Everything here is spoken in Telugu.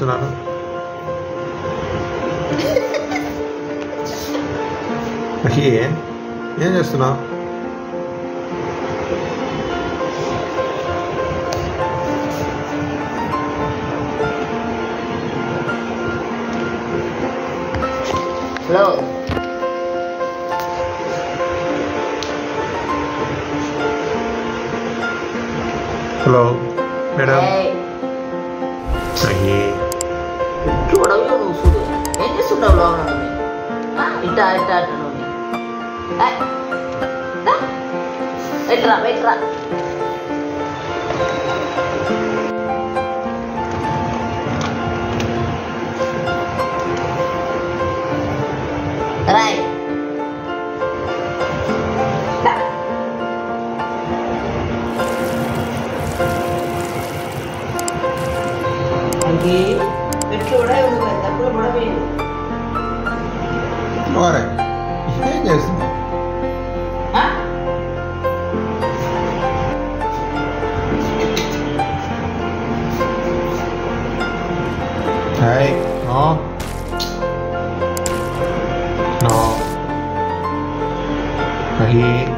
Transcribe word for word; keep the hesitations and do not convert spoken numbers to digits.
చేస్తున్నారు? అఖి ఏం చేస్తున్నావు? Hello hello madam. అఖి చూడవు నువ్వు చూడు ఏం చేస్తున్నావు లోపల ఇట్టా ఇట్టా అట్ట నువ్వు ఎట్రా ఎట్రా రాయ్ పెట్లు కూడా తప్పులు కూడా పోయింది. ఏం చేస్తున్నావు? Hey, no. No. Ahi.